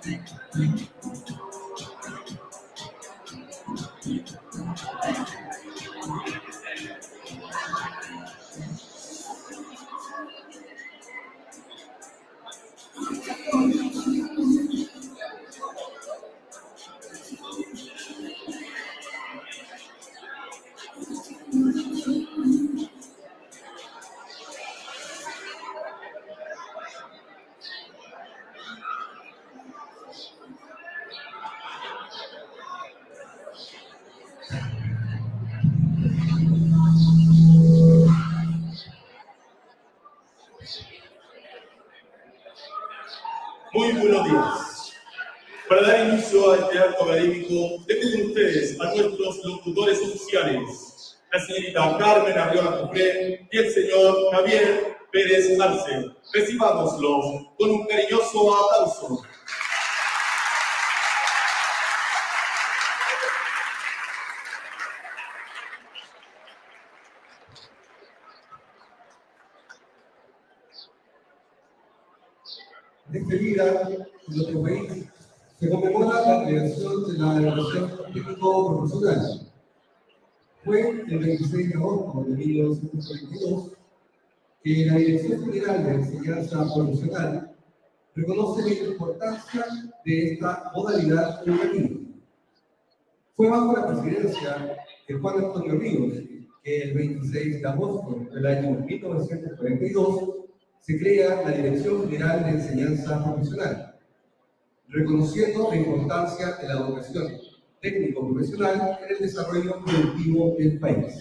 Muy buenos días. Para dar inicio a este acto académico, dejo con ustedes a nuestros locutores oficiales, la señorita Carmen Arriola Cufré y el señor Javier Pérez Arce. Recibámoslos con un cariñoso aplauso. En este día, en nuestro país, se conmemora la creación de la Educación Técnico-Profesional. Fue el 26 de agosto de 1942 que la Dirección General de Enseñanza Profesional reconoce la importancia de esta modalidad educativa. Fue bajo la presidencia de Juan Antonio Ríos que el 26 de agosto del año 1942 se crea la Dirección General de Enseñanza Profesional, reconociendo la importancia de la educación técnico-profesional en el desarrollo productivo del país.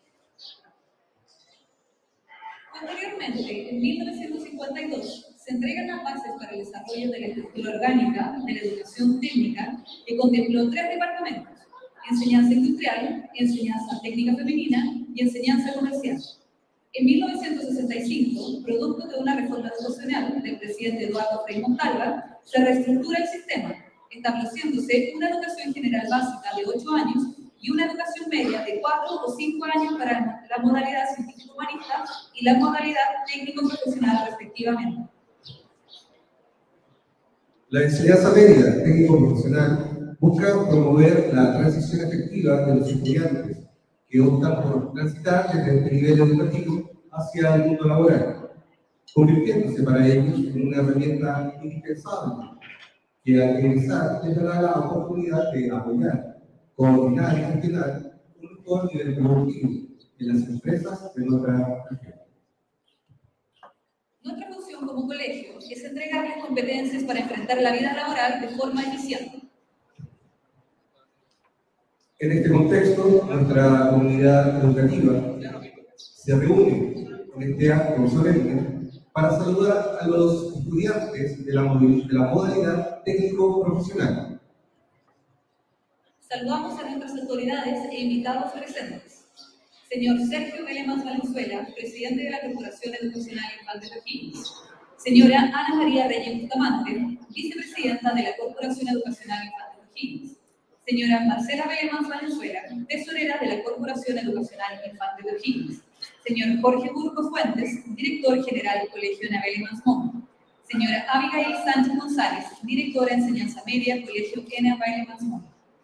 Posteriormente, en 1952, se entregan las bases para el desarrollo de la estructura orgánica de la educación técnica, que contempló 3 departamentos: enseñanza industrial, enseñanza técnica femenina y enseñanza comercial. En 1965, producto de una reforma educacional del presidente Eduardo Frei Montalva, se reestructura el sistema, estableciéndose una educación general básica de 8 años y una educación media de 4 o 5 años para la modalidad científico-humanista y la modalidad técnico-profesional respectivamente. La enseñanza media técnico-profesional busca promover la transición efectiva de los estudiantes que optan por transitar desde este nivel educativo hacia el mundo laboral, convirtiéndose para ellos en una herramienta indispensable que al egresar les dará la oportunidad de apoyar, coordinar y gestionar un mejor nivel productivo en las empresas de nuestra región. Nuestra función como colegio es entregarles competencias para enfrentar la vida laboral de forma eficiente. En este contexto, nuestra comunidad educativa se reúne en este acto solemne para saludar a los estudiantes de la modalidad técnico-profesional. Saludamos a nuestras autoridades e invitados presentes. Señor Sergio Vélez Valenzuela, presidente de la Corporación Educacional Infante de O'Higgins. Señora Ana María Reyes Bustamante, vicepresidenta de la Corporación Educacional Infante de O'Higgins. Señora Marcela Vélez Valenzuela, tesorera de la Corporación Educacional Infante de O'Higgins. Señor Jorge Burgos Fuentes, director general del Colegio Anabel Emmons Mont. Señora Abigail Sánchez González, directora de Enseñanza Media, Colegio Anabel Emmons Mont.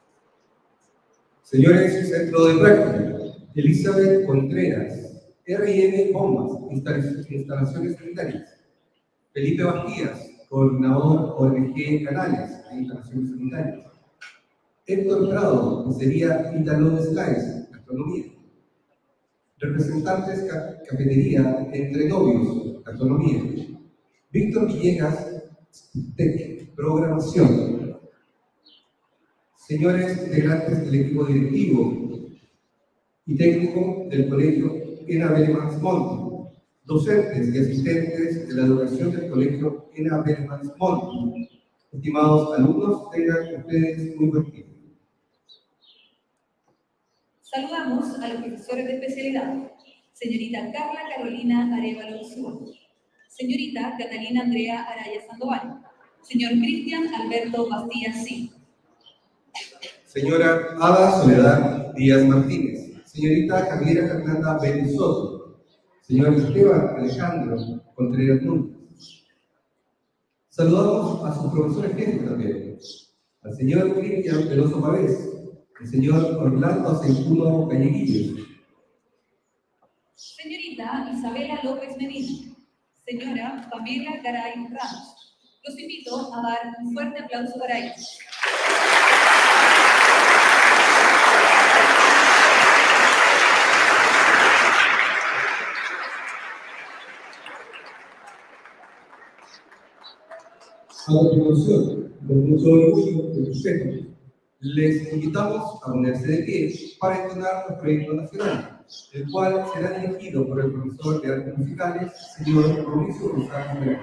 Señores Centro de Práctica, Elizabeth Contreras, R&M Bombas, Instalaciones Sanitarias. Felipe Bastías, coordinador ONG Canales e Instalaciones Sanitarias. Héctor Prado, Pizzería Ítalo Slice, Gastronomía. Representantes Cafetería Entre Novios, Gastronomía. Víctor Villegas, TEC, Programación. Señores integrantes del equipo directivo y técnico del Colegio Anabel Emmons Mont, docentes y asistentes de la educación del Colegio Anabel Emmons Mont. Estimados alumnos, tengan ustedes muy buen día. Saludamos a los profesores de especialidad. Señorita Carla Carolina Arevalo Ursúa. Señorita Catalina Andrea Araya Sandoval. Señor Cristian Alberto Bastía Sí. Señora Ada Soledad Díaz Martínez. Señorita Javiera Fernanda Vélez Soto. Señor Esteban Alejandro Contreras Núñez. Saludamos a sus profesores jefes también, al señor Cristian Peloso Pavés, el señor Orlando Aceituno Calleguillo. Señorita Isabela López Medina, señora Pamela Garay Ramos. Los invito a dar un fuerte aplauso para ellos. A continuación, con mucho orgullo y respeto, les invitamos a ponerse de pie para entonar nuestro himno nacional, el cual será dirigido por el profesor de Artes Musicales, señor Mauricio González Pérez.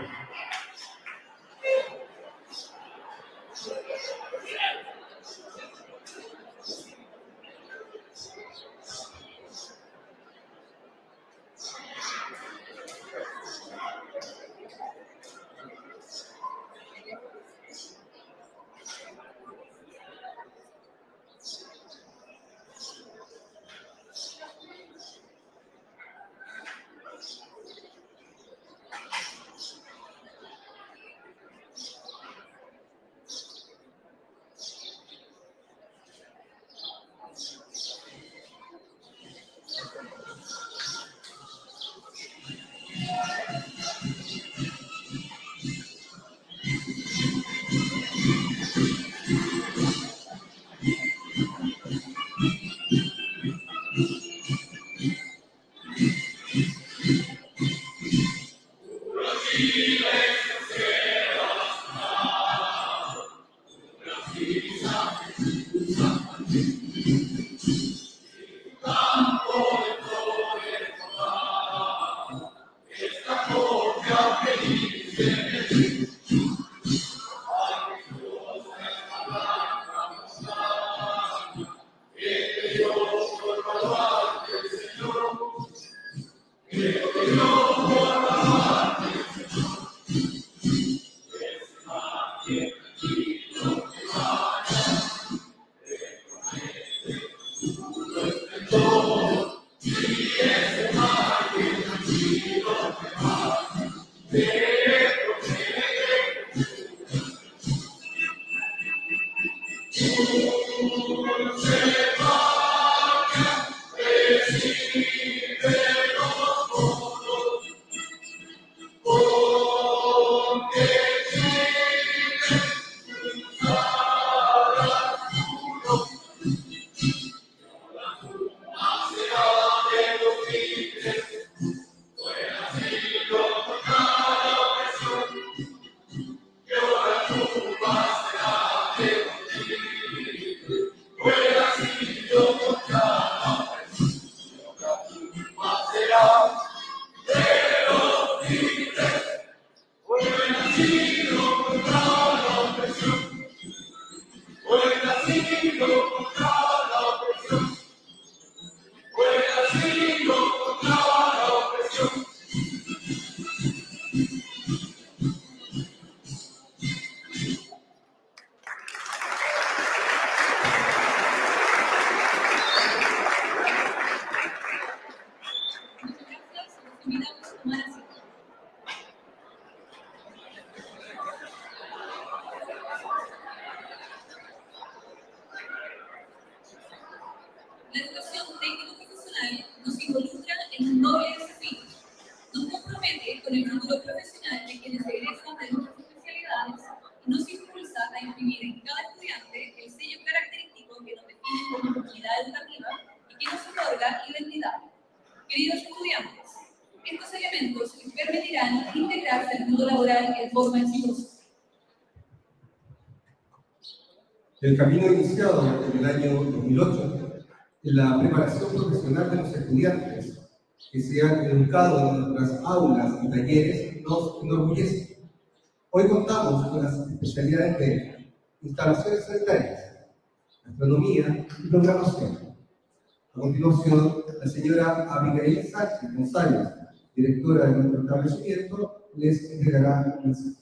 La educación técnico-profesional nos involucra en un doble desafío. Nos compromete con el futuro profesional de quienes egresan de nuestras especialidades y nos impulsa a imprimir en cada estudiante el sello característico que nos define como comunidad educativa y que nos otorga identidad. Queridos estudiantes, estos elementos les permitirán integrarse al mundo laboral en forma exitosa. El camino iniciado en el año 2008 en la preparación profesional de los estudiantes que se han educado en nuestras aulas y talleres nos enorgullece. Hoy contamos con las especialidades de instalaciones sanitarias, gastronomía y programación. A continuación, la señora Abigail Sánchez González, directora de nuestro establecimiento, les entregará un mensaje.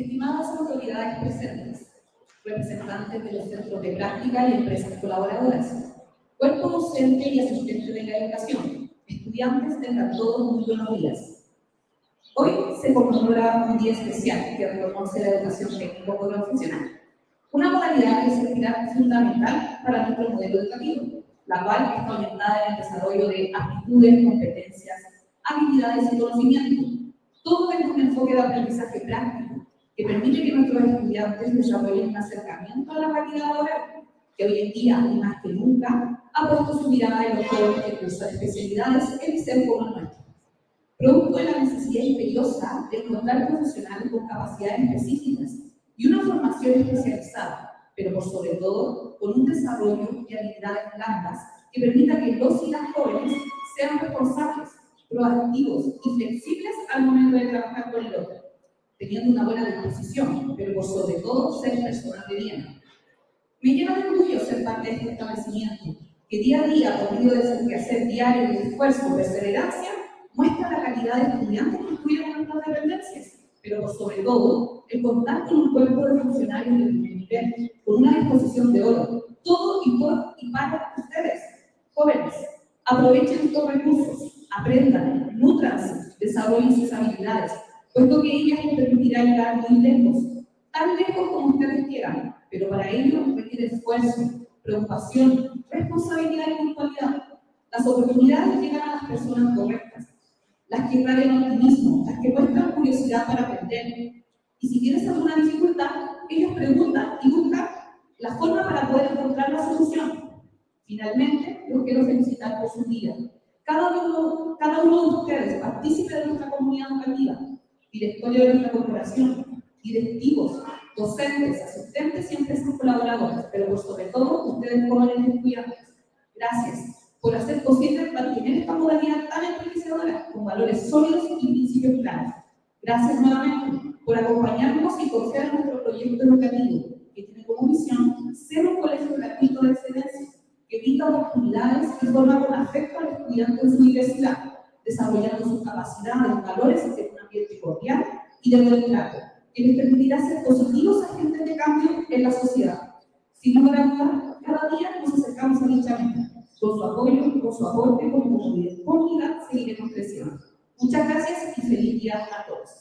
Estimadas autoridades presentes, representantes de los centros de práctica y empresas colaboradoras, cuerpo docente y asistente de la educación, estudiantes, tengan todos muy buenos días. Hoy se conmemora un día especial que reconoce la educación técnico-profesional, una modalidad que es un pilar fundamental para nuestro modelo educativo, la cual está orientada en el desarrollo de aptitudes, competencias, habilidades y conocimientos, todo en un enfoque de aprendizaje práctico que permite que nuestros estudiantes desarrollen un acercamiento a la realidad laboral, que hoy en día, y más que nunca, ha puesto su mirada en los jóvenes que cursan especialidades en liceo como el nuestro. Producto de la necesidad imperiosa de encontrar profesionales con capacidades específicas y una formación especializada, pero por sobre todo con un desarrollo de habilidades blandas que permita que los y las jóvenes sean responsables, proactivos y flexibles al momento de trabajar con el otro, teniendo una buena disposición, pero por sobre todo ser personas de bien. Me llena de orgullo ser parte de este establecimiento, que día a día, por medio de su quehacer diario y esfuerzo y perseverancia, muestra la calidad de estudiantes que estudian en nuestras dependencias, pero por sobre todo, el contar con un cuerpo de funcionarios de primer nivel, con una disposición de oro, todo y por y para ustedes, jóvenes. Aprovechen estos recursos, aprendan, nútranse, desarrollen sus habilidades, puesto que ellas les permitirán llegar muy lejos, tan lejos como ustedes quieran, pero para ello requiere esfuerzo, preocupación, responsabilidad y puntualidad. Las oportunidades llegan a las personas correctas, las que irradian optimismo, las que muestran curiosidad para aprender. Y si tienes alguna dificultad, ellos preguntan y buscan la forma para poder encontrar la solución. Finalmente, los quiero felicitar por su día. Cada uno de ustedes, partícipe de nuestra comunidad educativa, directorio de nuestra corporación, directivos, docentes, asistentes y empresas colaboradoras, pero por sobre todo, ustedes jóvenes estudiantes. Gracias por hacer posible mantener esta modalidad tan enriquecedora con valores sólidos y principios claros. Gracias nuevamente por acompañarnos y confiar en nuestro proyecto educativo, que tiene como misión ser un colegio gratuito de excelencia, que brinda oportunidades y forma con afecto al estudiante en su universidad, desarrollando sus capacidades, valores en un ambiente cordial y de buen trato, que les permitirá ser positivos agentes de cambio en la sociedad. Sin lugar a dudas, cada día nos acercamos a dicha meta. Con su apoyo, con su aporte, como comunidad, seguiremos creciendo. Muchas gracias y feliz día a todos.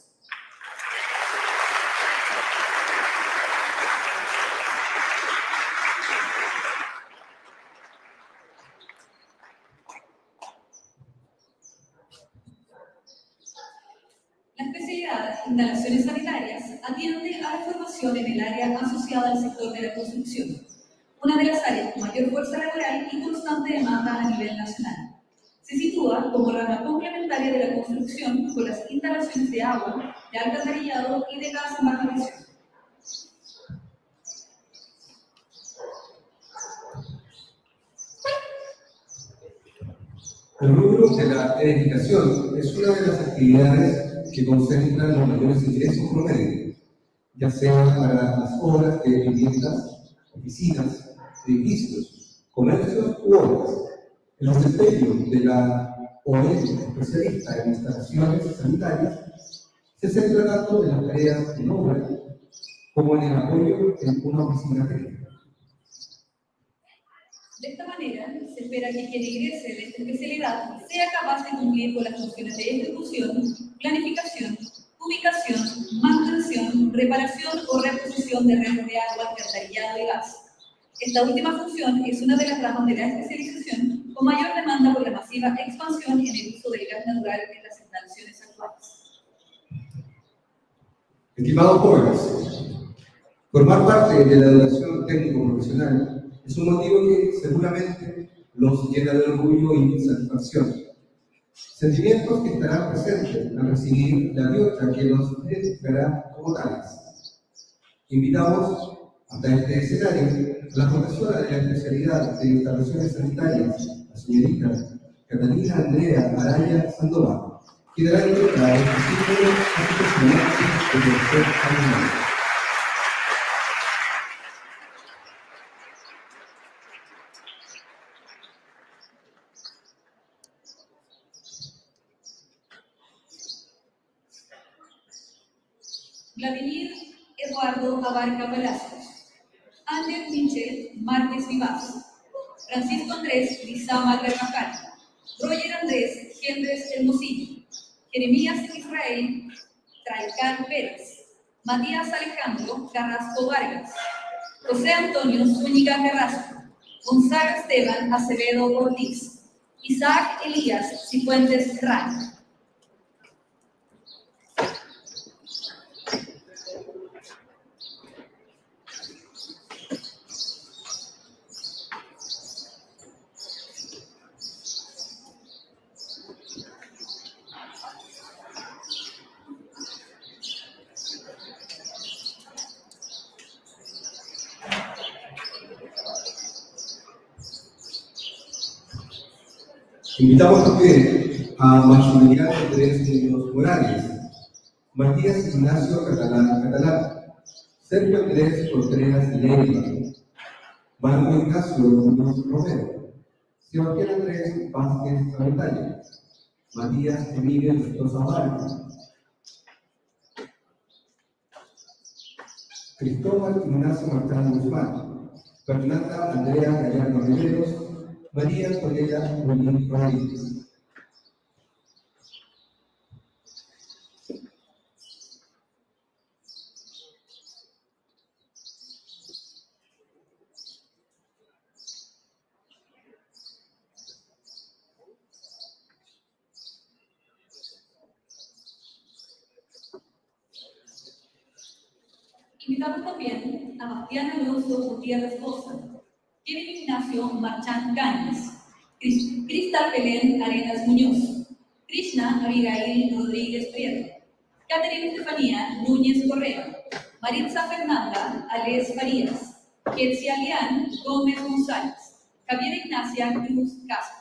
La especialidad Instalaciones Sanitarias atiende a la formación en el área asociada al sector de la construcción, una de las áreas con mayor fuerza laboral y constante demanda a nivel nacional. Se sitúa como rama complementaria de la construcción con las instalaciones de agua, de alcantarillado y de gas en baja presión. El rubro de la edificación es una de las actividades que concentran los mayores ingresos promedio, ya sea para las obras de viviendas, oficinas, edificios, comercios u obras. El desempeño de la OEM especialista en instalaciones sanitarias se centra tanto en las tareas en obra como en el apoyo en una oficina técnica. De esta manera, se espera que quien ingrese de esta especialidad sea capaz de cumplir con las funciones de ejecución, planificación, ubicación, mantención, reparación o reposición de redes de agua, alcantarillado y gas. Esta última función es una de las ramas de la especialización con mayor demanda por la masiva expansión en el uso del gas natural en las instalaciones actuales. Estimados jóvenes, formar parte de la educación técnico-profesional es un motivo que seguramente los llena de orgullo y satisfacción. Sentimientos que estarán presentes al recibir la diosa que los identificará como tales. Invitamos hasta este escenario a la profesora de la especialidad de instalaciones sanitarias, la señorita Catalina Andrea Araya Sandoval, que dará lectura a este ciclo institucional de tercer año. Vladimir Eduardo Abarca Palacios, Ander Michel Márquez Vivas, Francisco Andrés Lizama Carvajal, Roger Andrés Gendres Hermosillo, Jeremías Israel Traicar Pérez, Matías Alejandro Carrasco Vargas, José Antonio Zúñiga Carrasco, Gonzaga Esteban Acevedo Ortiz, Isaac Elías Cifuentes Rán. Invitamos también a Maximiliano Andrés Muñoz Morales, Matías Ignacio Catalán, Sergio Andrés Contreras Leiva, Marco Ignacio Muñoz Romero, Sebastián Andrés Vázquez Aventalle, Matías Emilio Mendoza Vargas, Cristóbal Ignacio Martán Guzmán, Fernanda Andrea Gallardo Riveros, María Antonella Molín Rodríguez. Invitamos también a Bastián Alonso Gutiérrez Costa, Kevin Ignacio Marchán Cáñez, Cristal Belén Arenas Muñoz, Krishna Abigail Rodríguez Prieto, Caterina Estefanía Núñez Correa, Maritza Fernanda Ales Farías, Quetzalián Gómez González, Javier Ignacia Cruz Castro.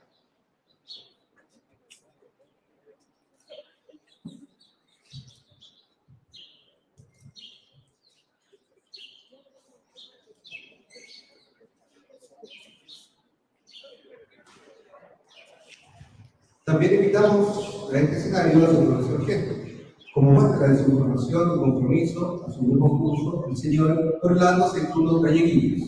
También invitamos a este escenario a su profesor jefe, como muestra de su formación y compromiso a su nuevo curso, el señor Orlando Secundo Galleguillos.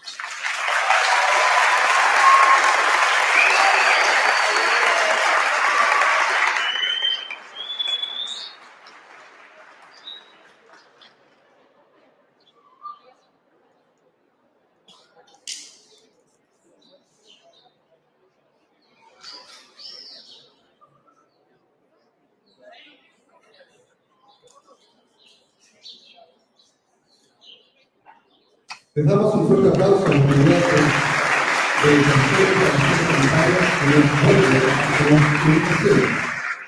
Les damos un fuerte aplauso a los candidatos del Consejo de Acción Sanitaria y del Consejo de la Comunicación.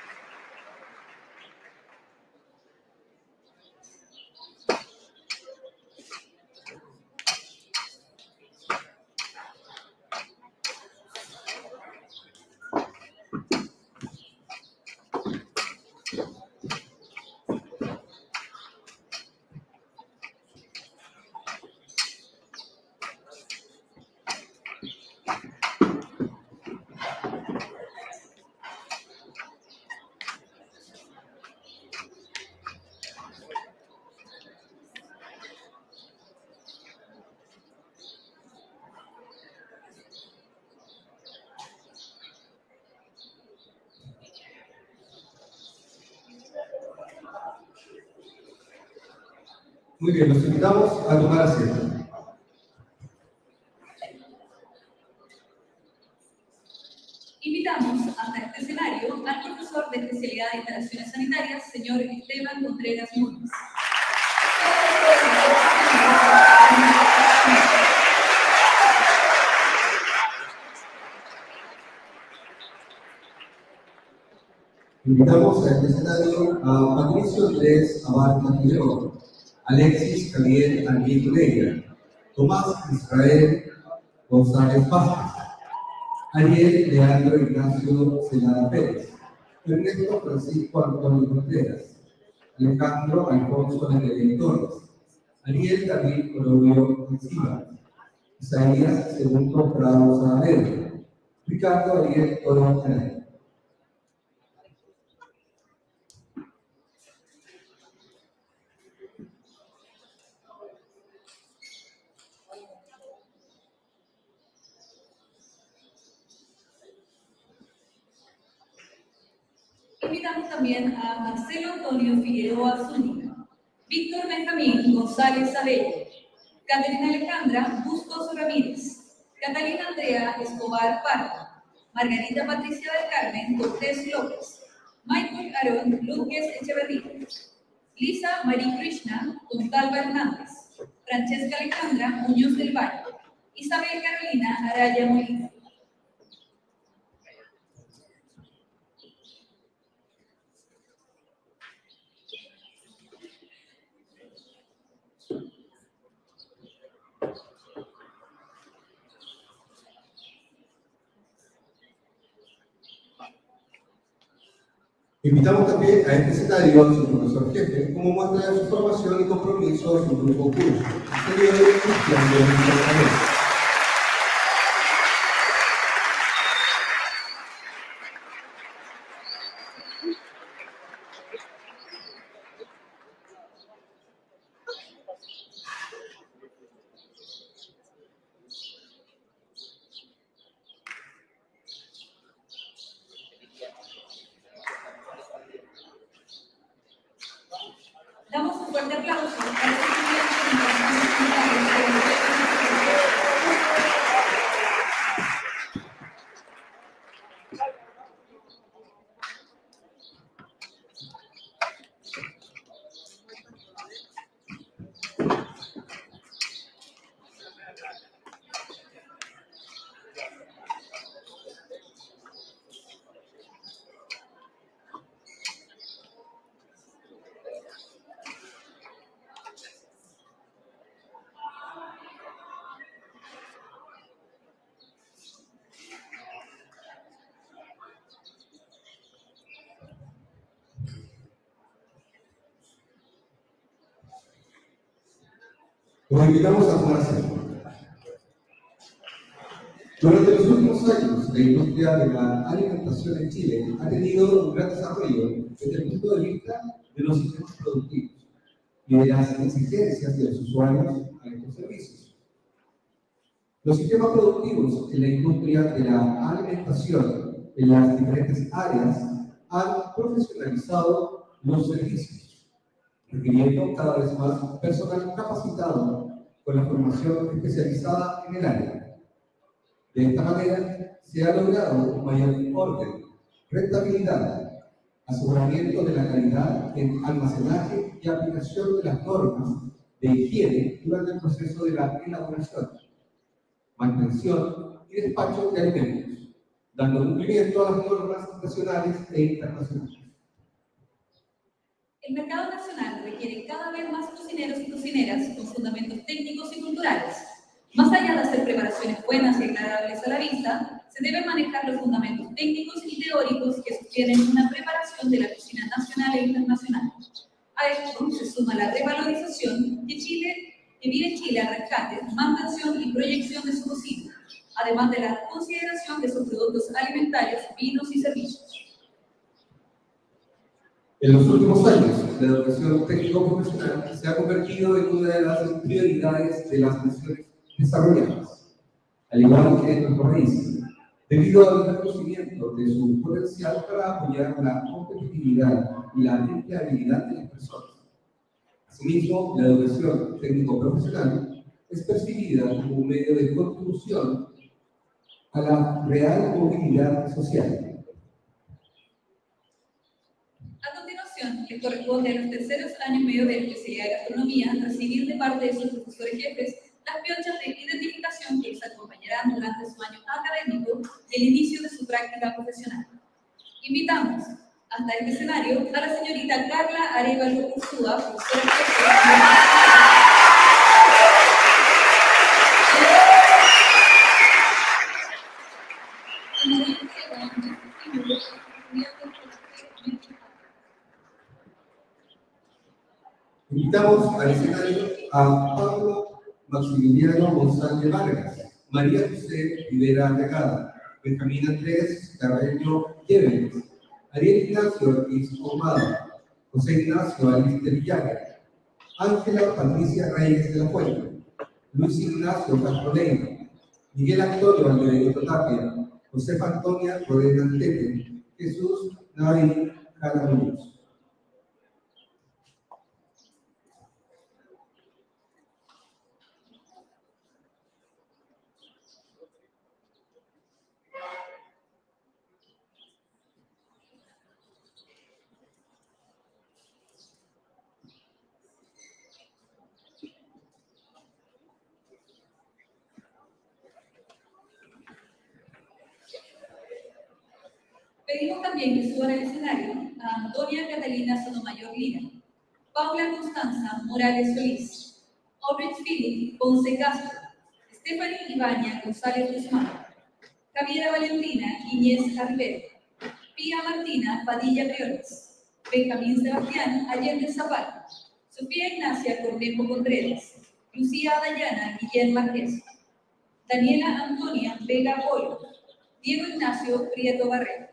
Muy bien, los invitamos a tomar asiento. Invitamos hasta este escenario al profesor de especialidad de instalaciones sanitarias, señor Esteban Contreras Núñez. Invitamos a este escenario a Patricio Andrés Abarca Figueroa, Alexis Javier Arguito Leira, Tomás Israel González Vázquez, Ariel Leandro Ignacio Celada Pérez, Ernesto Francisco Antonio Contreras, Alejandro Alfonso Leguén Torres, Ariel David Colombio Encima, Isaías Segundo Prado Saavedra, Ricardo Ariel Toro Canel. invitamos también a Marcelo Antonio Figueroa Zúñiga, Víctor Benjamín González Abello, Caterina Alejandra Bustos Ramírez, Catalina Andrea Escobar Pardo, Margarita Patricia del Carmen Cortés López, Michael Aaron Lúquez Echeverría, Lisa Marie Krishna Montalva Hernández, Francesca Alejandra Muñoz del Valle, Isabel Carolina Araya Molina. Invitamos también a este escenario a su profesor jefe como muestra de su formación y compromiso a su grupo curso, señor Cristian de Montalva. Damos un fuerte aplauso para los Los invitamos a tomar asiento. Durante los últimos años, la industria de la alimentación en Chile ha tenido un gran desarrollo desde el punto de vista de los sistemas productivos y de las exigencias de los usuarios a estos servicios. Los sistemas productivos en la industria de la alimentación en las diferentes áreas han profesionalizado los servicios, requiriendo cada vez más personal capacitado con la formación especializada en el área. De esta manera, se ha logrado un mayor orden, rentabilidad, aseguramiento de la calidad en almacenaje y aplicación de las normas de higiene durante el proceso de la elaboración, mantención y despacho de alimentos, dando cumplimiento a las normas nacionales e internacionales. El mercado nacional requiere cada vez más cocineros y cocineras con fundamentos técnicos y culturales. Más allá de hacer preparaciones buenas y agradables a la vista, se deben manejar los fundamentos técnicos y teóricos que sostienen una preparación de la cocina nacional e internacional. A esto se suma la revalorización que vive Chile al rescate, mantención y proyección de su cocina, además de la consideración de sus productos alimentarios, vinos y servicios. En los últimos años, la educación técnico-profesional se ha convertido en una de las prioridades de las naciones desarrolladas, al igual que en nuestro país, debido al reconocimiento de su potencial para apoyar la competitividad y la empleabilidad de las personas. Asimismo, la educación técnico-profesional es percibida como un medio de contribución a la real movilidad social. A continuación, le corresponde a los terceros años y medio de la especialidad de gastronomía recibir de parte de sus profesores jefes las piochas de identificación que les acompañarán durante su año académico del inicio de su práctica profesional. Invitamos hasta este escenario a la señorita Carla Arevalo Ursúa, profesora jefe. Invitamos al escenario a Pablo Maximiliano González Vargas, María José Rivera Legada, Benjamín Andrés Carreño Llévenes, Ariel Ignacio Ortiz Omada, José Ignacio Alister Villaga, Ángela Patricia Reyes de la Fuente, Luis Ignacio Castroneiro, Miguel Antonio Alderedo Tapia, Josefa Antonia Rodena Tete, Jesús Navarino Carla Muñoz. Pedimos también que suban al escenario a Antonia Catalina Sotomayor Lira, Paula Constanza Morales Solís, Orbit Philip Ponce Castro, Stephanie Ibaña González Guzmán, Javiera Valentina Quiñez Arribero, Pía Martina Padilla Briones, Benjamín Sebastián Allende Zapata, Sofía Ignacia Cornejo Contreras, Lucía Dayana Guillén Marqués, Daniela Antonia Vega Polo, Diego Ignacio Prieto Barrera.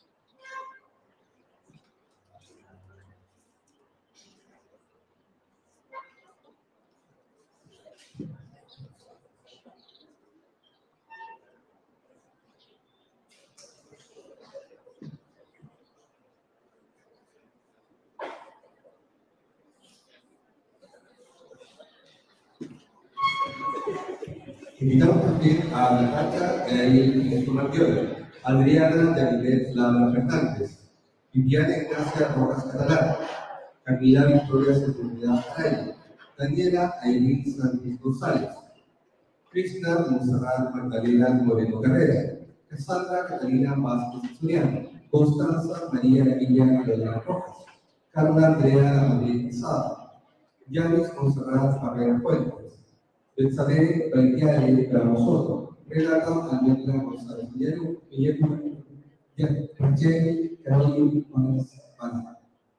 Invitamos también a Natacha Gael Mardiola, Adriana Yanilet Labra Fernández, Viviana Ignacia Rojas Catalán, Camila Victoria Sepúlveda Araya, Daniela Aileen Sánchez González, Krishna Monserrat Magdalena Moreno Carrera, Cassandra Catalina Vázquez Soriano, Constanza María Emilia Lorena Rojas, Carla Andrea María Quesada, Yanis Monserrat Barrera Fuentes, Benzabé Valquiare Ramos, Renata Almendra González Guillermo, Rachel Carolina Juárez Pana.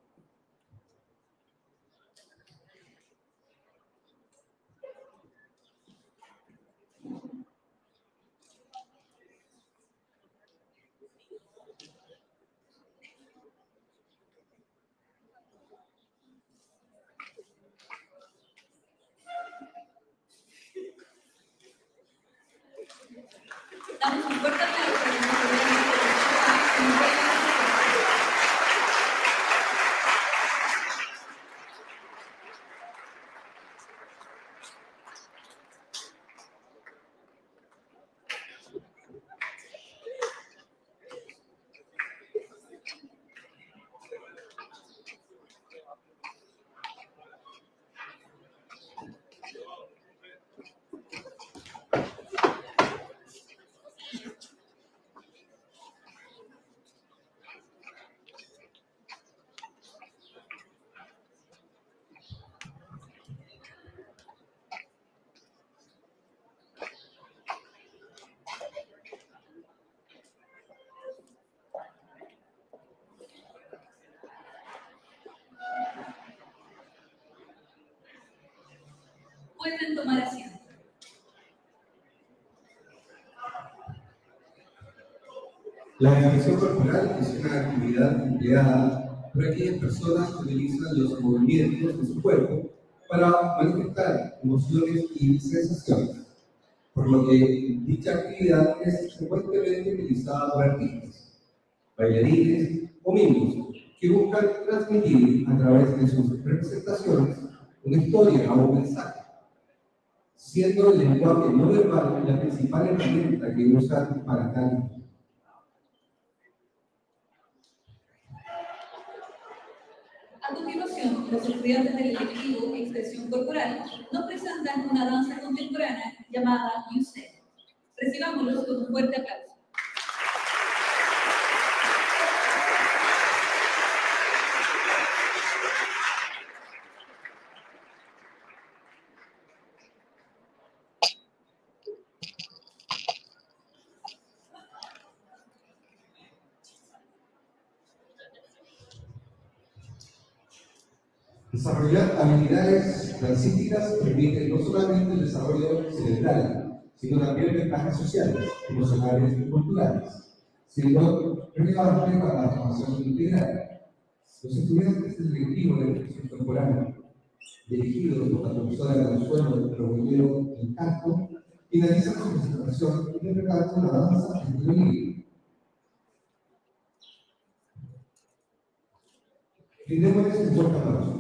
Damos un fuerte aplauso a la Pueden tomar asiento. La expresión corporal es una actividad empleada por aquellas personas que utilizan los movimientos de su cuerpo para manifestar emociones y sensaciones, por lo que dicha actividad es frecuentemente utilizada por artistas, bailarines o mimos que buscan transmitir a través de sus representaciones una historia o un mensaje, siendo el lenguaje no verbal la principal herramienta que usan para tal fin. A continuación, los estudiantes del electivo Expresión Corporal nos presentan una danza contemporánea llamada You Said. Recibámoslos con un fuerte aplauso. Desarrollar habilidades dancísticas permite no solamente el desarrollo cerebral, sino también ventajas sociales, emocionales y culturales, siendo relevante para la formación integral. Los estudiantes del electivo de expresión corporal, dirigidos por la profesora Consuelo Rebolledo del Canto, finalizan su presentación interpretando una danza en violín. Brindémosles un fuerte aplauso.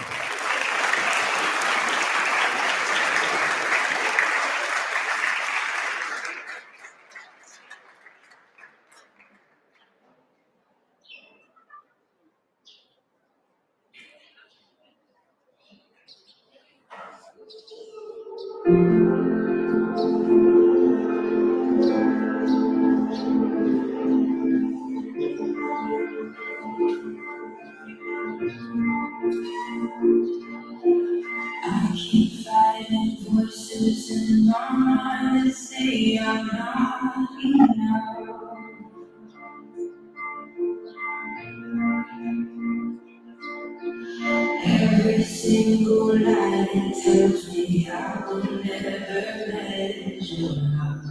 I keep fighting voices in my mind that say I'm not enough. Every single lie tells me I will never measure up.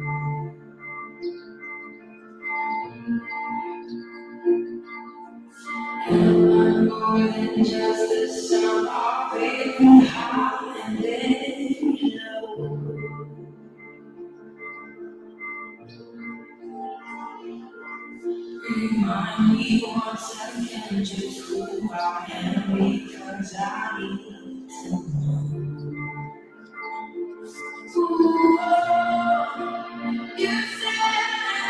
Am I more than just a sum of it, high and then low? Remind me once again just who I am, because I need to know. Ooh, you said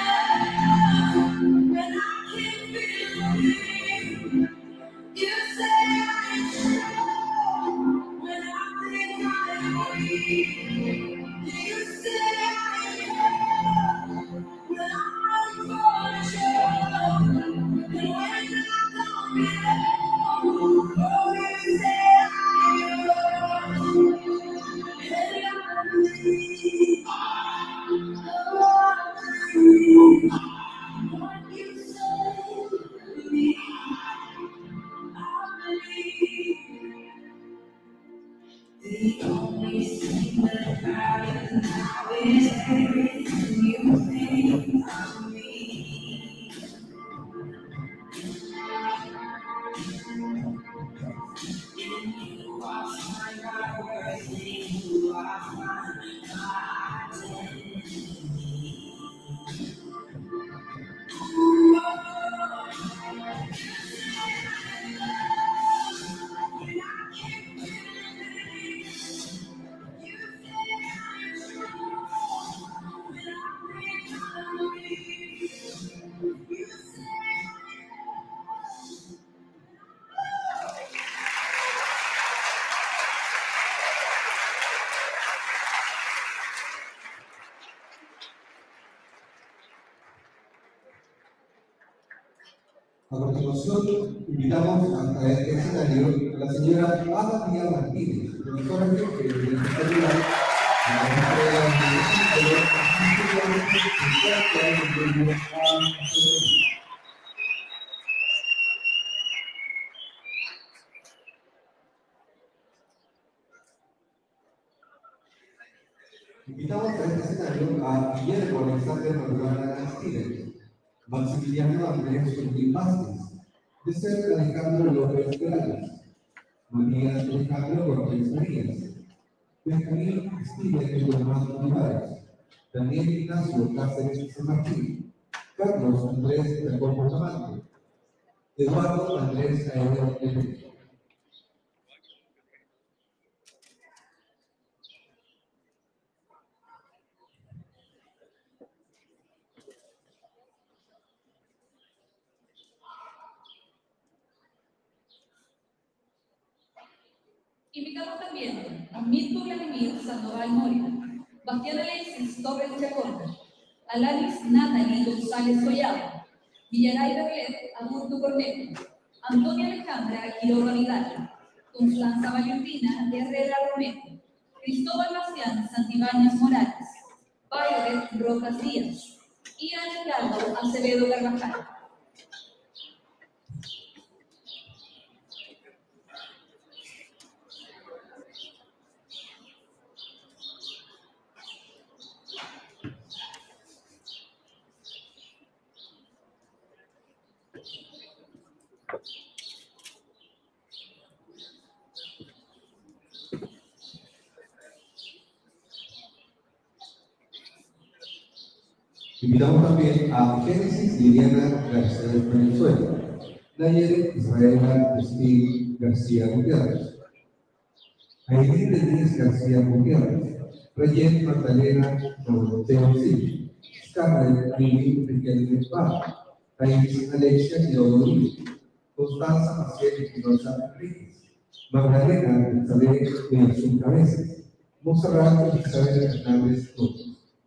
when I can't feel it. You say I'm strong when I think I'm weak. You say I'm young when I'm unfortunate. And when I don't belong, oh, you say I'm yours. And I'm free. Oh, I'm free. What you say to me. The only thing that matters now is everything you think of me. In you I find my worth, in you I find my identity. When I can't believe you say I'm strong, when I think I'm weak, you say A continuación, invitamos a traer el escenario a la señora Ada Díaz Martínez, profesora jefe de la Universidad de la Carrera de Invitamos a este escenario a Guillermo Alexander Maturana Stevens, Maximiliano Andrés Fermín Vázquez, de ser Alejandro López Perales, María Alejandro Cortés Marías, Benjamín Steven Román Olivares, Daniel Ignacio Cáceres San Martín, Carlos Andrés del Corpo Bustamante, Eduardo Andrés Aero L. Invitamos también a Mirko Vladimir Sandoval Moria, Bastián Alexis Torres Chacorta, Alanis Natalie González Collado, Villaray Berlet Adurto Cornejo, Antonia Alejandra Quiroga Vidal, Constanza Valentina Herrera Romero, Cristóbal Bastián Santibáñez Morales, Violet Rojas Díaz y Ricardo Acevedo Carvajal. Invitamos también a Génesis Liliana García Venezuela, Nayeli Israela Estil García Gutiérrez, Aileen Denise García Gutiérrez, Reyes Magdalena Doroteo Silva, Scarlett Lili Riquelme Paz, Thais Alexia Teodoro, Constanza Maciel Espinosa Enríquez, Magdalena Elizabeth Wilson Cabezas, Monserrat Elizabeth Hernández Torres.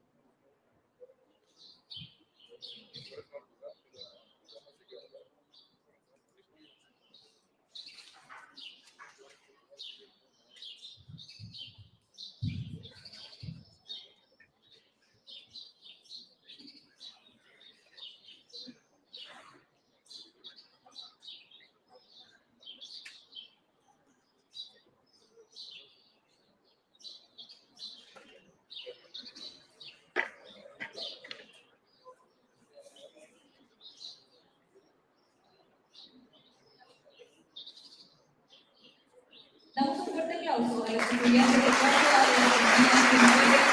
Damos un fuerte aplauso a los estudiantes de cuarto grado de la compañía que nos pueden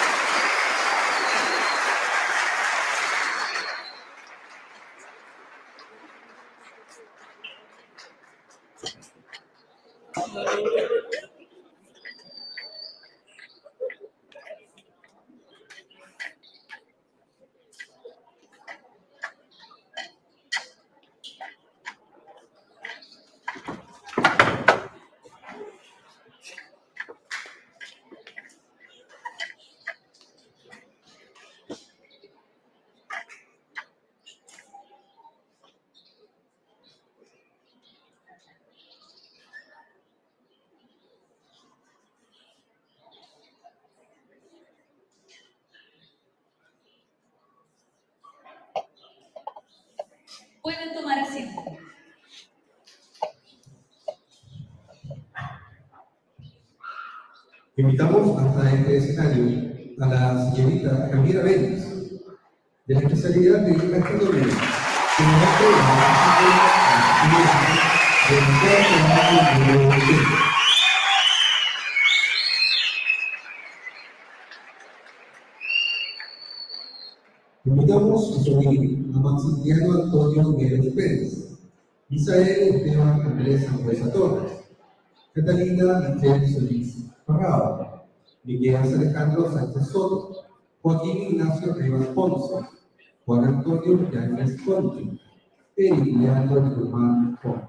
pueden tomar asiento. Invitamos hasta este escenario a la señorita Camila Vélez, de la especialidad de gastronomía, que nos va a entregar la Invitamos a su amigo, a Maximiliano Antonio Guerrero Pérez, Misael Esteban Andrés Zambuesa Torres, Catalina Michelle Solís Parrado, Miguel Alejandro Sánchez Soto, Joaquín Ignacio Rivas Ponce, Juan Antonio Yáñez Conti, Eric Leandro Guzmán Ponce.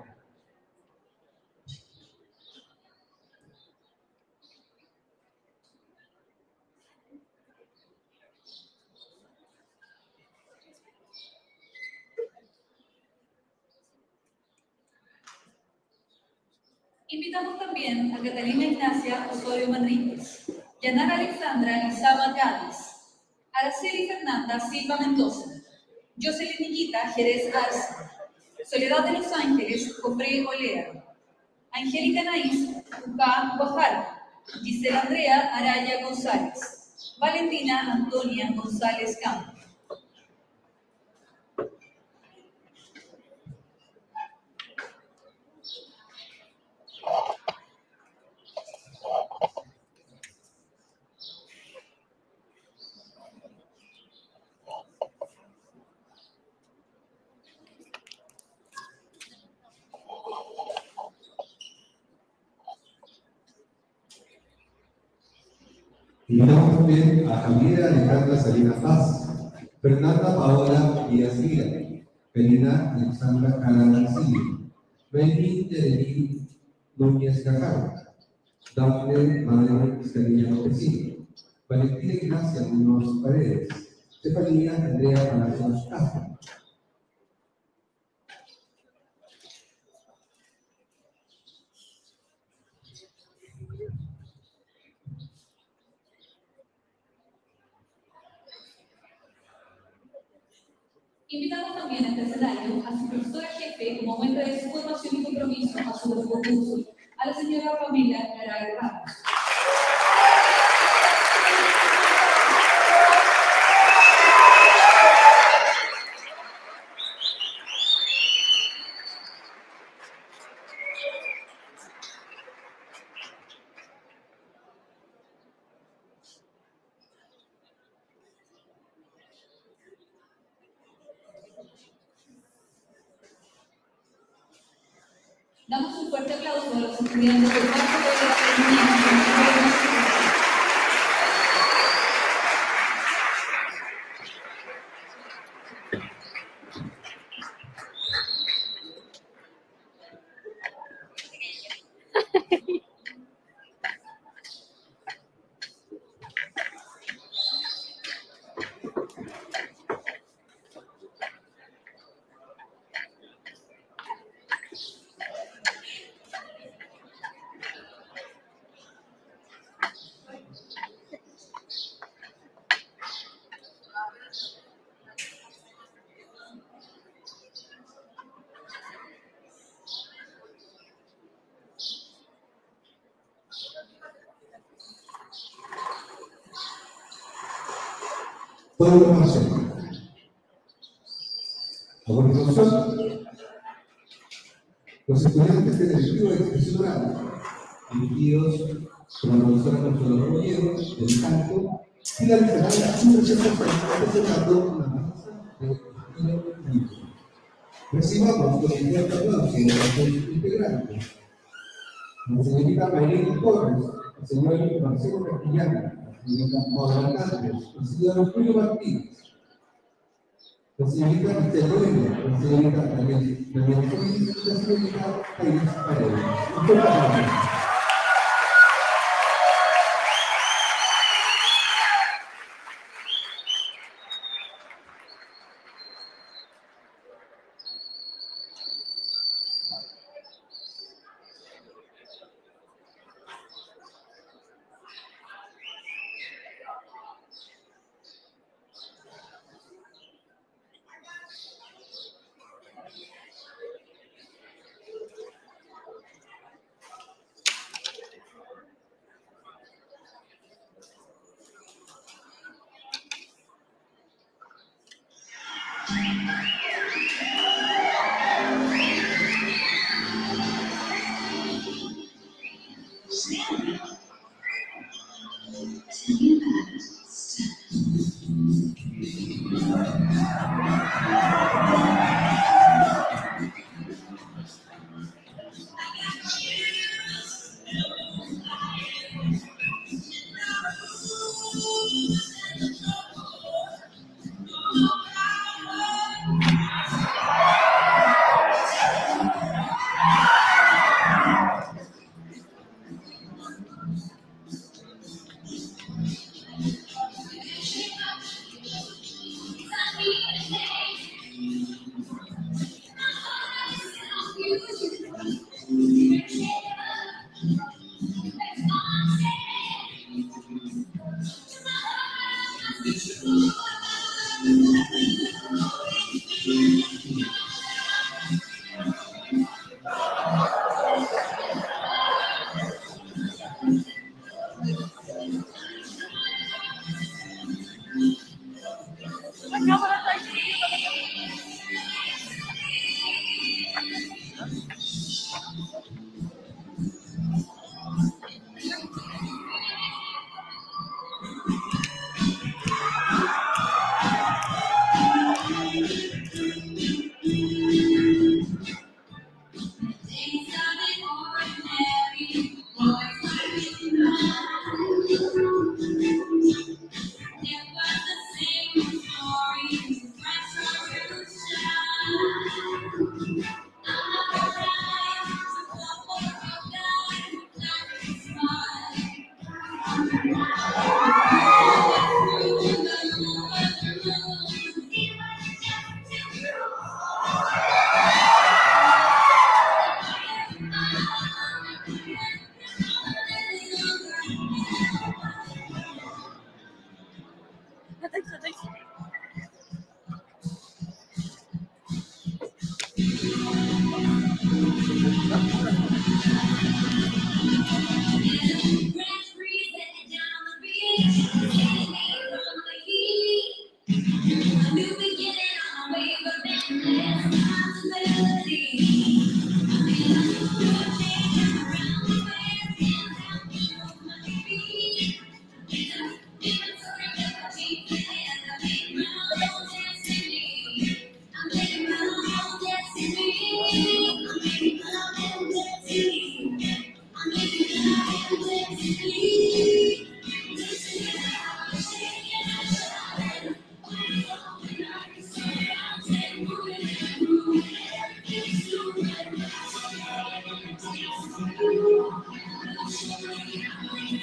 Invitamos también a Catalina Ignacia Osorio Manríquez, Yanara Alexandra Lizama Cádiz, Araceli Fernanda Silva Mendoza, Jocelyn Niquita Jerez Arce, Soledad de Los Ángeles Cofré Olea, Angélica Naís Ucá Guajardo, Gisela Andrea Araya González, Valentina Antonia González Campos. Invitamos también a Javiera Alejandra Salinas Paz, Fernanda Paola Díaz Lira, Felina Alexandra Cara García, Benny Teredín Núñez Cajaro, Dafne Madre Escalilla Lopecino, Valentina Ignacia Muñoz Paredes, Estefanía Andrea Palacios Castro. Invitamos también a este escenario a su profesora jefe como muestra de su formación y compromiso a su curso, a la señora Pamela Garay Ramos. Damos un fuerte aplauso a los estudiantes del Cuarto de la Academia. Podemos hacer. A continuación, los estudiantes del estudio de expresión oral, dirigidos por la profesora Consuelo Rollero, del canto, finalizarán su presentación presentando una danza de estilo libre. Recibamos los siguientes aplausos de los integrantes: la señorita Maylene Torres, el señor Marcelo Castellano, la señorita Paula Hernández, el señor Julio Martínez, la señorita Michelle Rodríguez, la señorita Daniel Solís y la señorita Iris Paredes. Muchas gracias.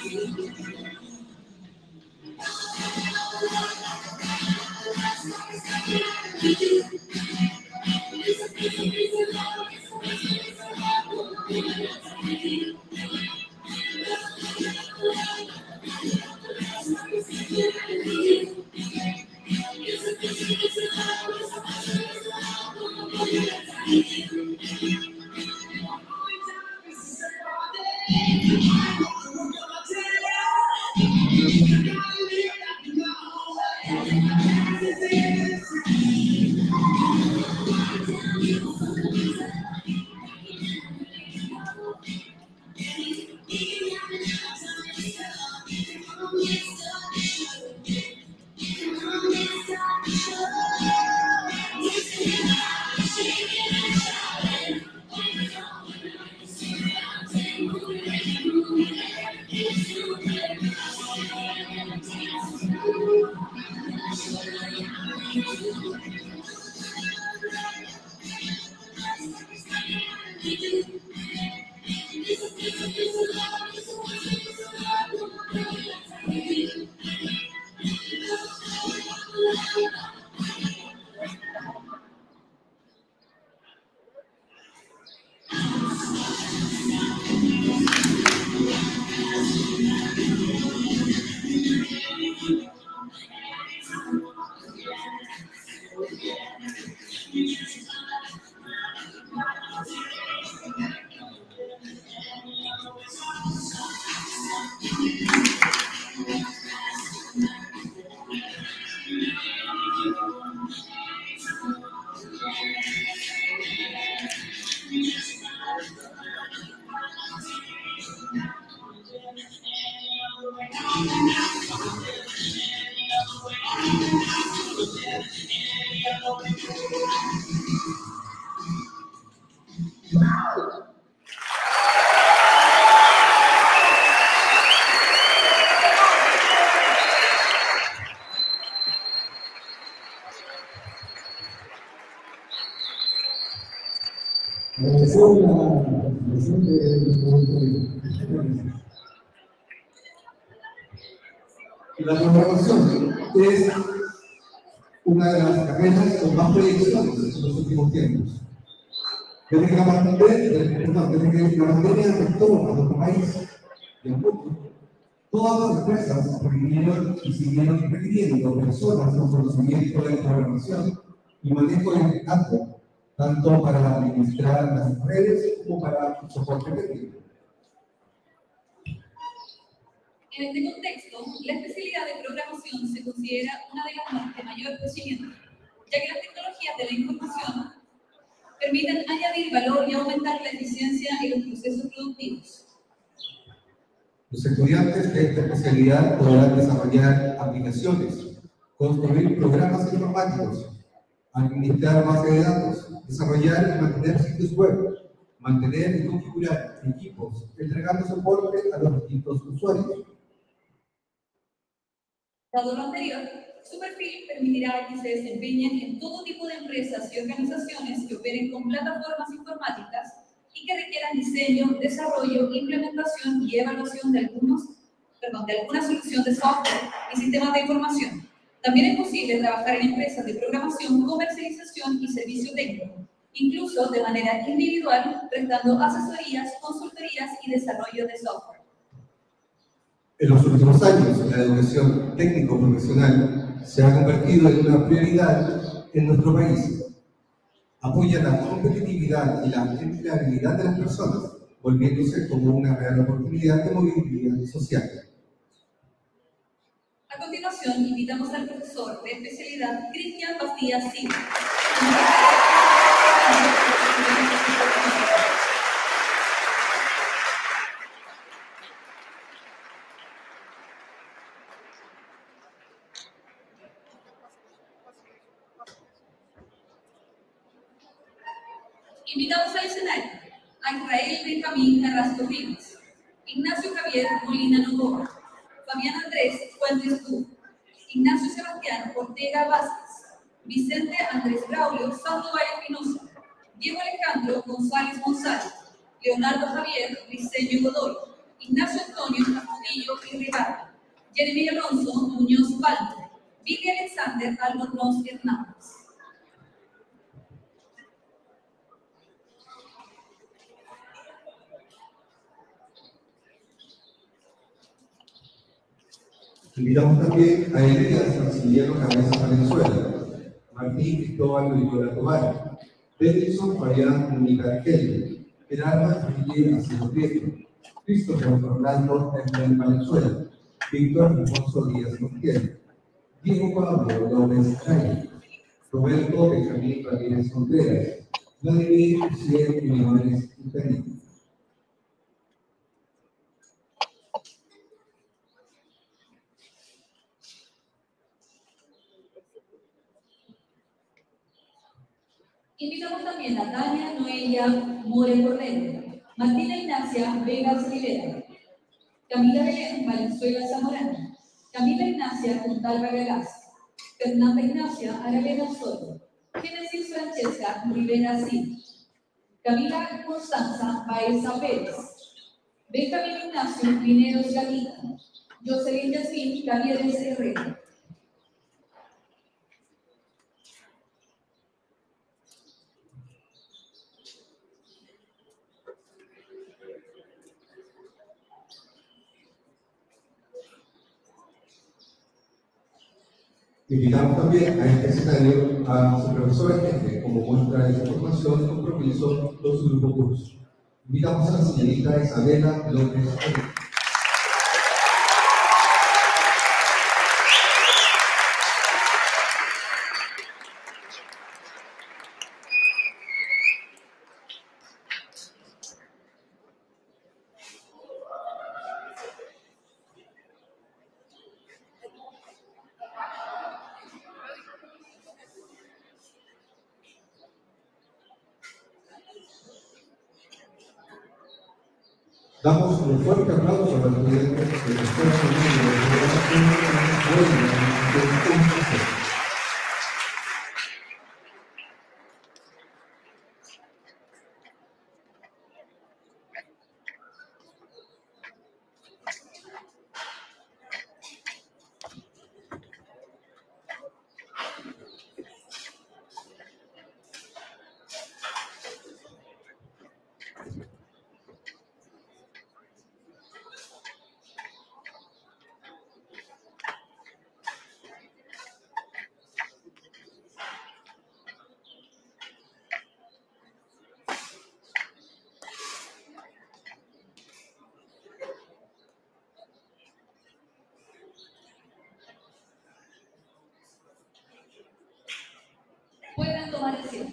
La programación es una de las carreras con más proyecciones en los últimos tiempos. Desde que la pandemia afectó a nuestro país y al mundo, todas las empresas requirieron y siguieron requiriendo personas con conocimiento de programación y manejo de datos, tanto para administrar las redes como para el soporte técnico. En este contexto, la especialidad de programación se considera una de las de mayor crecimiento, ya que las tecnologías de la información permiten añadir valor y aumentar la eficiencia en los procesos productivos. Los estudiantes de esta especialidad podrán desarrollar aplicaciones, construir programas informáticos, administrar bases de datos, desarrollar y mantener sitios web, mantener y configurar equipos, entregando soporte a los distintos usuarios. Dado lo anterior, su perfil permitirá que se desempeñen en todo tipo de empresas y organizaciones que operen con plataformas informáticas y que requieran diseño, desarrollo, implementación y evaluación de alguna solución de software y sistemas de información. También es posible trabajar en empresas de programación, comercialización y servicio técnico, incluso de manera individual, prestando asesorías, consultorías y desarrollo de software. En los últimos años, la educación técnico-profesional se ha convertido en una prioridad en nuestro país. Apoya la competitividad y la empleabilidad de las personas, volviéndose como una real oportunidad de movilidad social. A continuación, invitamos al profesor de especialidad Cristian Bastías Silva. Invitamos al escenario a Israel Benjamín Carrasco Rivas, Ignacio Javier Molina Novoa, Fabián Andrés Fuentes Tú, Ignacio Sebastián Ortega Vázquez, Vicente Andrés Braulio Sandoval Espinosa, Diego Alejandro González González, Leonardo Javier Briceño Godoy, Ignacio Antonio Astudillo y Ricardo, Jeremy Alonso Muñoz Palma, Vicky Alexander Albornoz Hernández. Invitamos también a Elías Maximiliano Cabeza Valenzuela, Martín Cristóbal Nicolás Tobar, Denison Fabián Mónica Kelly, Gerardo Miguel Acedo Prieto, Christopher Orlando Hernán Valenzuela, Víctor Alfonso Díaz Montiel, Diego Pablo López Chay, Roberto Benjamín Ramírez Contreras, Vladimir Ciel Millones Internet. Invitamos también a Tania Noelia More Cordero, Martina Ignacia Vegas Rivera, Camila Belén Valenzuela Zamorano, Camila Ignacia Montalva Galaz, Fernanda Ignacia Aravena Soto, Génesis Francesca Rivera Cid, Camila Constanza Baeza Pérez, Benjamín Ignacio Mineros Gatita, Jocelyn Yasmin Gavieres Herrera. Invitamos también a este escenario a su profesora jefe como muestra de su formación y compromiso con su grupo curso. Invitamos a la señorita Isabela López Pérez. Damos un fuerte aplauso a los estudiantes de la Escuela de Pueden tomar asiento.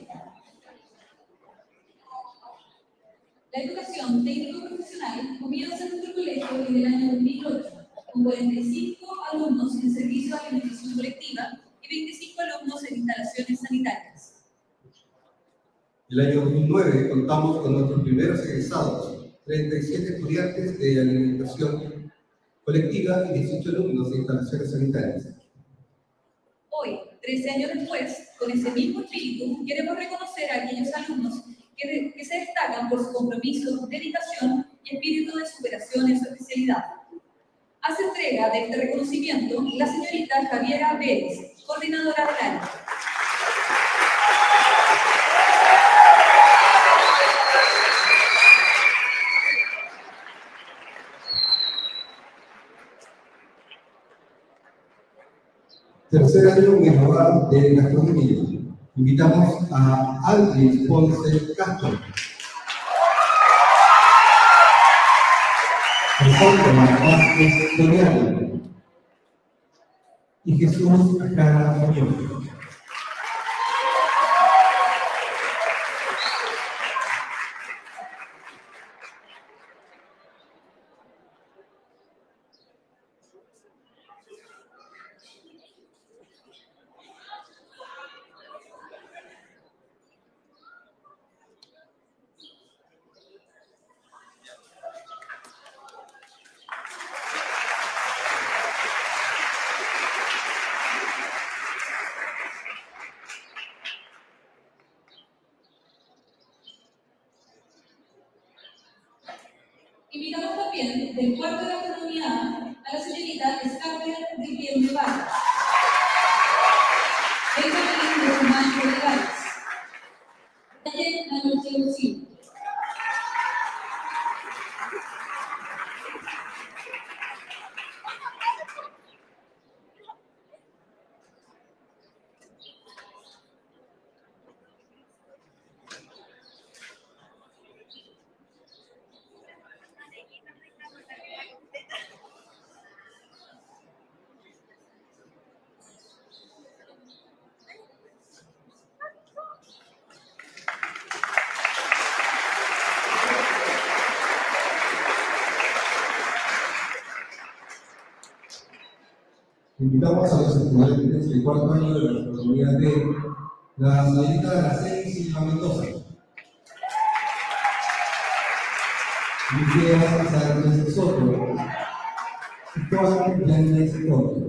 La educación técnico-profesional comienza en nuestro colegio desde el año 2008, con 45 alumnos en servicio de alimentación colectiva y 25 alumnos en instalaciones sanitarias. En el año 2009 contamos con nuestros primeros egresados, 37 estudiantes de alimentación colectiva y 18 alumnos de instalaciones sanitarias. Hoy, 13 años después, con ese mismo espíritu, queremos reconocer a aquellos alumnos que se destacan por su compromiso, dedicación y espíritu de superación en su especialidad. Hace entrega de este reconocimiento la señorita Javiera Pérez, coordinadora del año. Tercer año graduado de gastronomía. Invitamos a Aldris Ponce Castro. Tomás Vázquez Toriano. Y Jesús Jara Muñoz. Invitamos también del cuarto de gastronomía a la señorita Scarlett del Bien de Vargas. Benjamín de Sumacho de Vargas. Ayer la noche de Lucía. Invitamos a los estudiantes del cuarto año de la gastronomía de la señorita Araceli Silva Mendoza, Lidia Sánchez Soto y Juan Yanes Soto.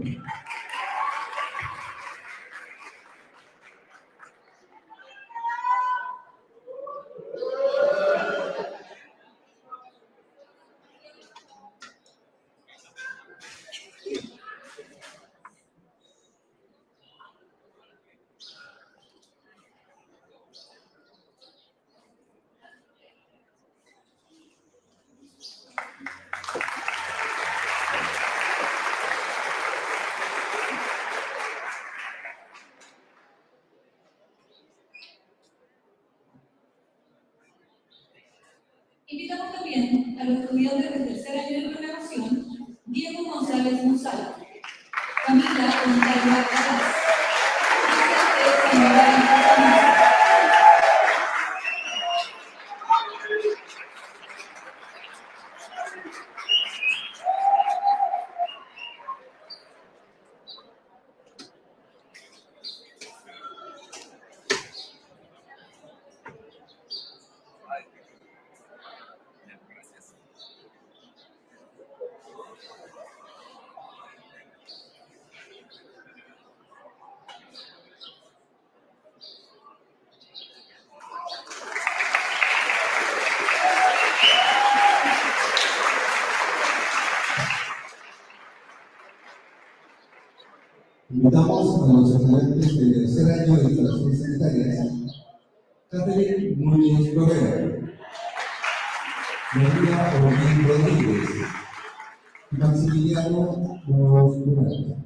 Invitamos también a los estudiantes del tercer año de programación, Diego González González, Camila González Vargas, Vicente Sandoval Castillo. Invitamos a los estudiantes del tercer año de instalaciones sanitarias, Catherine Núñez Correa, María Ortiz Rodríguez y Maximiliano Morales.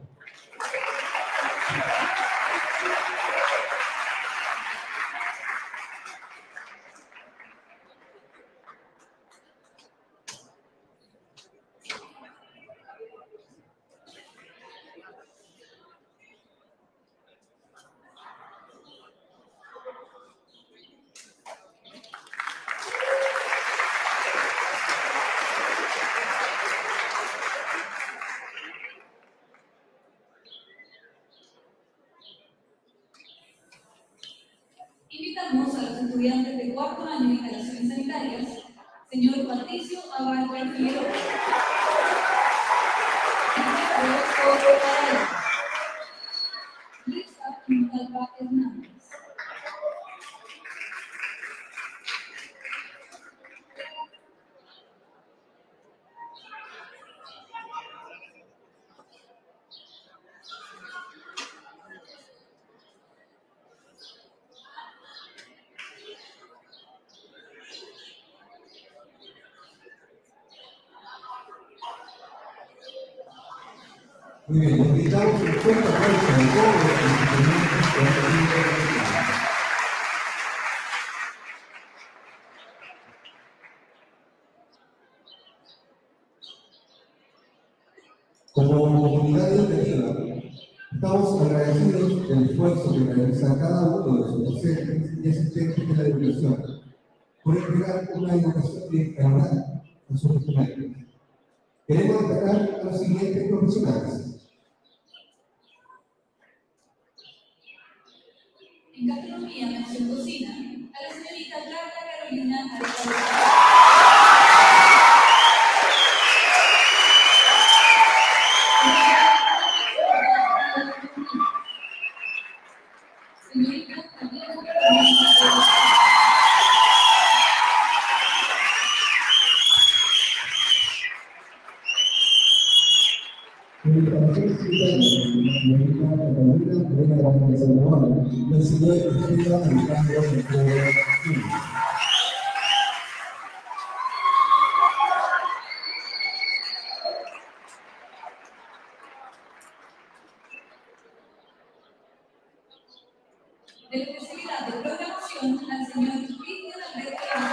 Invitamos a los estudiantes de cuarto año de instalaciones sanitarias, señor Patricio Abarca Figueroa. Lisa Montalva Hernández. Muy bien, invitamos un fuerte aplauso a todos los estudiantes que han venido. Como comunidad educativa, estamos agradecidos del esfuerzo que realiza cada uno de los docentes y asistentes de la educación por entregar una educación de calidad a sus estudiantes. Queremos destacar a los siguientes profesionales. En gastronomía, mención cocina, a la señorita Blanca Carolina Alcalá. Señorita Camila Carolina. De la especialidad de programación al señor Cristian Alberto.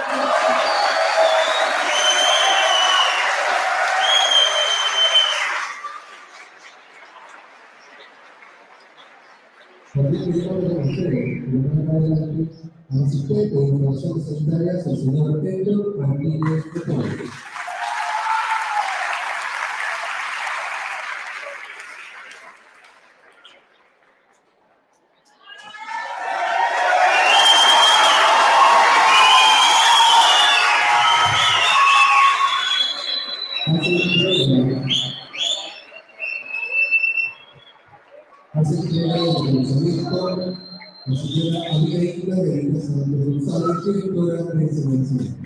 También queremos reconocer que más adelante al asistente de información sanitaria, el señor Pedro Martínez Petón. Hace entrega de reconocimiento la señora Angélica Verita Sánchez González, directora de Enseñanza.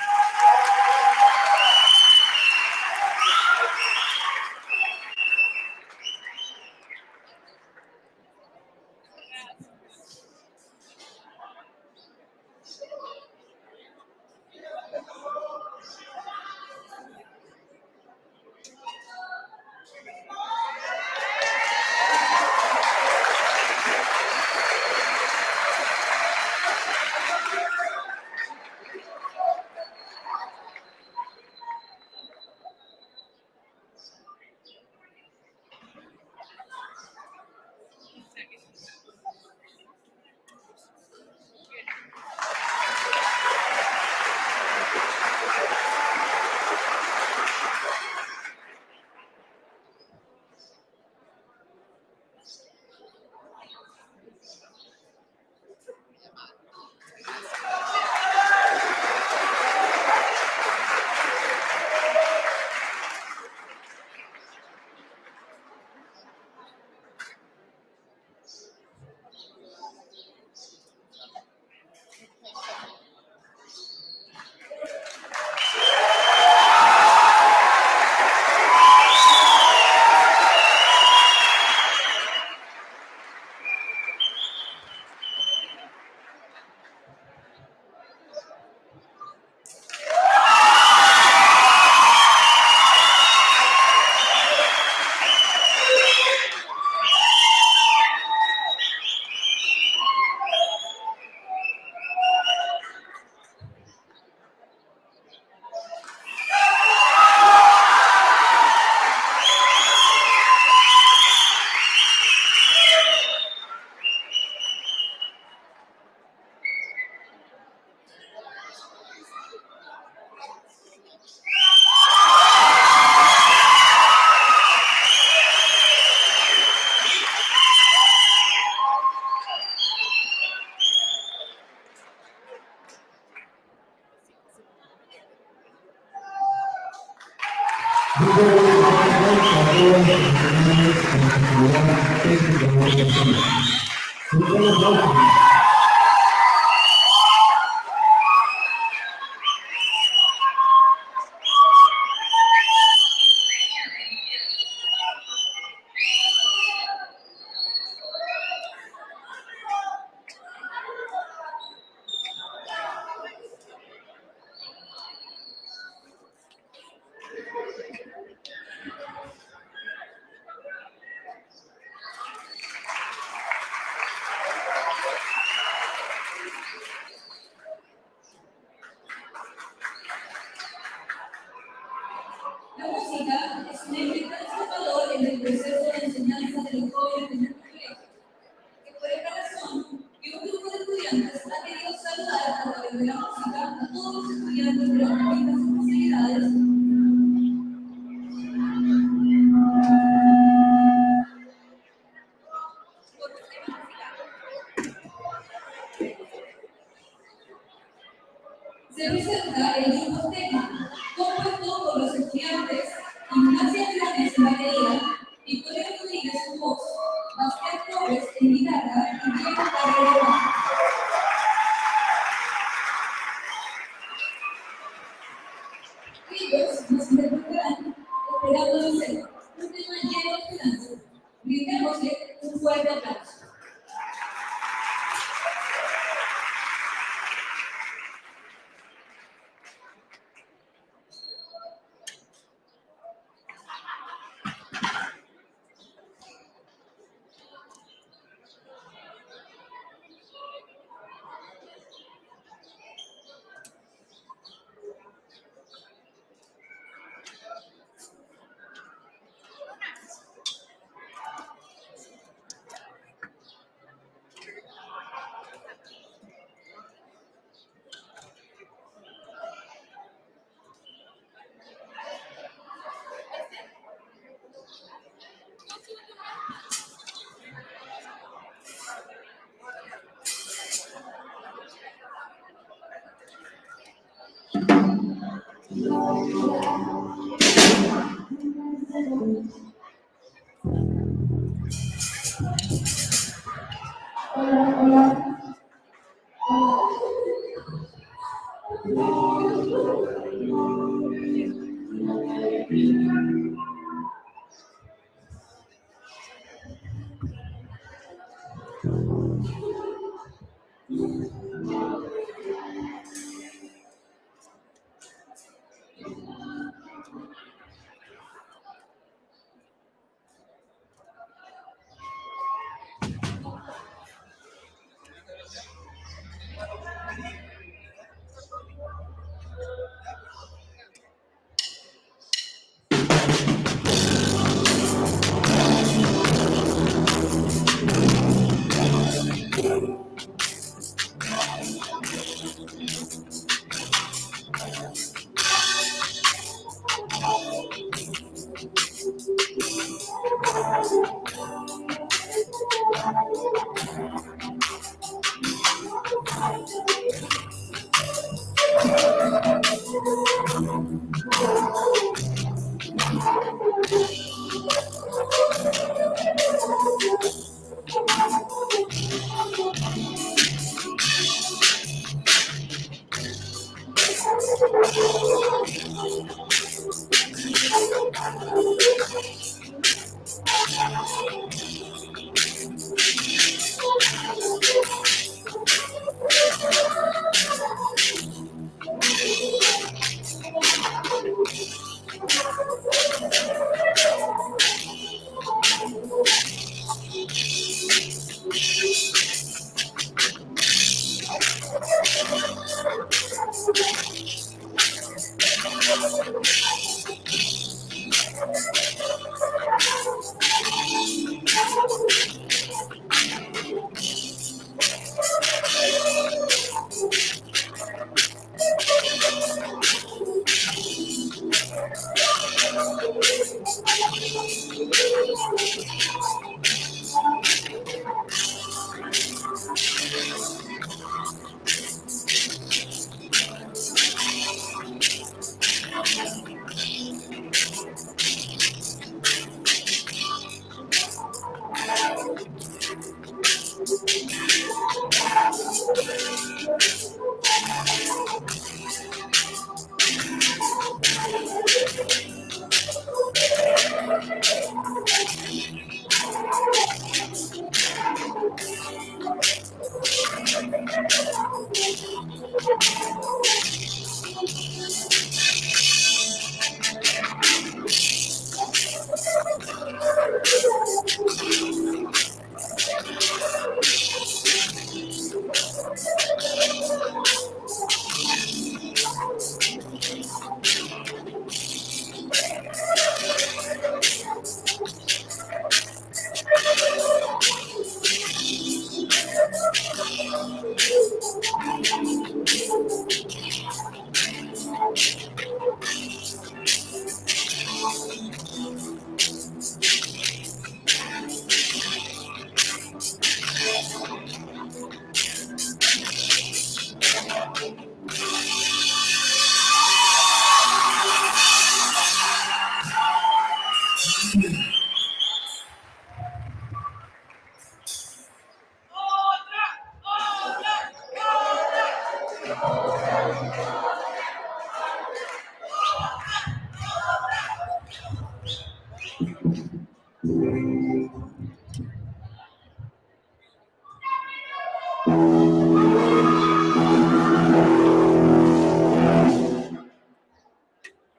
La música es un eje transformador en el proceso de enseñanza de los jóvenes en el colegio. Es por esta razón que un grupo de estudiantes ha querido saludar a través de la música a todos los estudiantes de las distintas especialidades. Se presenta el grupo técnico, compuesto por los estudiantes Ignacia Blanes en batería, Victoria Rodríguez en voz, Bastián Torres en guitarra y Diego Carrera en bajo. Ellos nos interpretarán Esperando el Cielo, un tema lleno de esperanza. fuerte aplauso.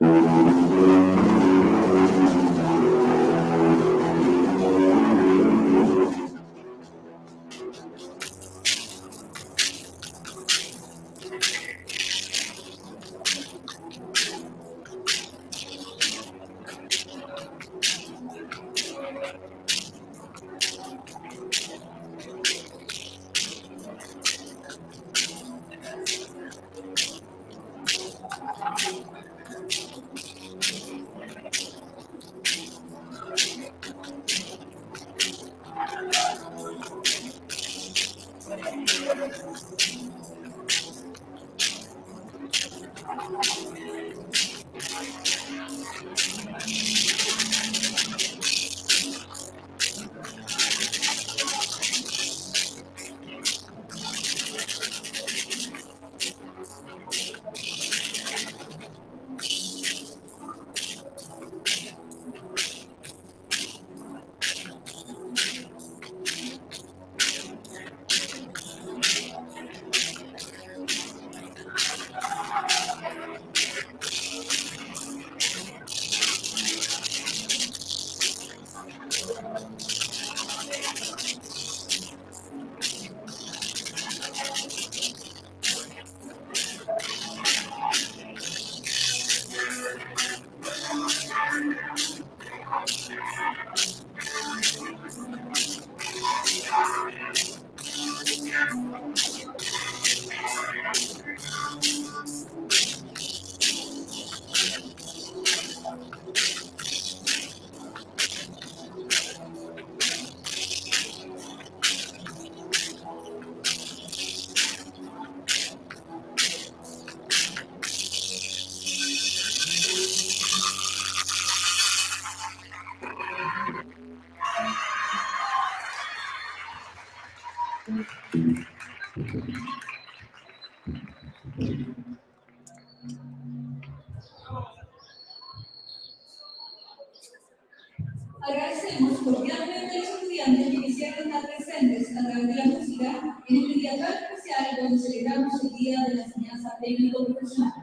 Agradecemos cordialmente a los estudiantes que quisieran estar presentes a través de la música en este día tan especial donde celebramos el Día de la Enseñanza Técnico-Profesional.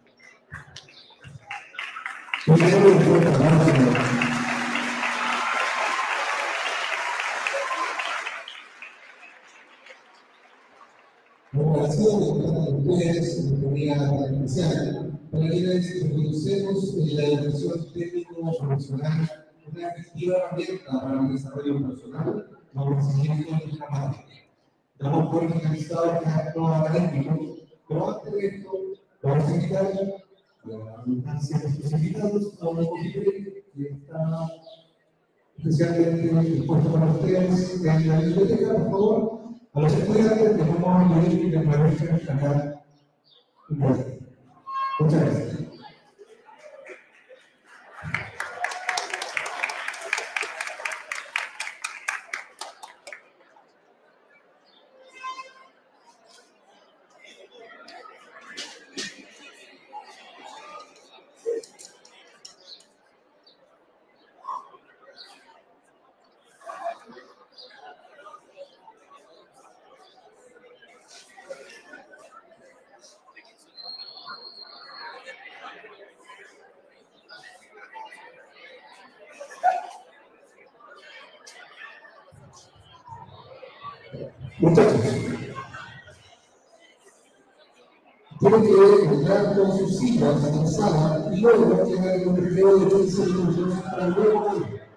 La relación de ustedes en la comunidad especial, para quienes reconocemos en la educación técnico-profesional una efectiva herramienta para el desarrollo personal, conocimiento y la materia. Damos por finalizado este acto académico, pero antes de esto, vamos a invitar a los invitados a un comité que está especialmente dispuesto para ustedes en la biblioteca, por favor. A los estudiantes les vamos a pedir que permanezcan en canal. Muchas gracias. Muchachos, tienen que entrar con sus sillas en la sala y luego tener un recreo de 15 minutos para luego